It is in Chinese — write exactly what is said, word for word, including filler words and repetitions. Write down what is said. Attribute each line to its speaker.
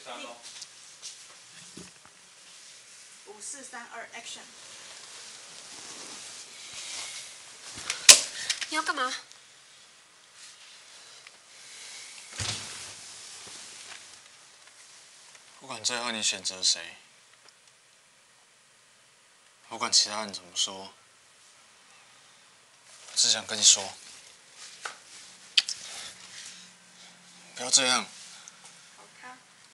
Speaker 1: 五四三二 ，Action！
Speaker 2: 你要干嘛？
Speaker 3: 不管最后你选择谁，不管其他人怎么说，我只想跟你说，不要这样。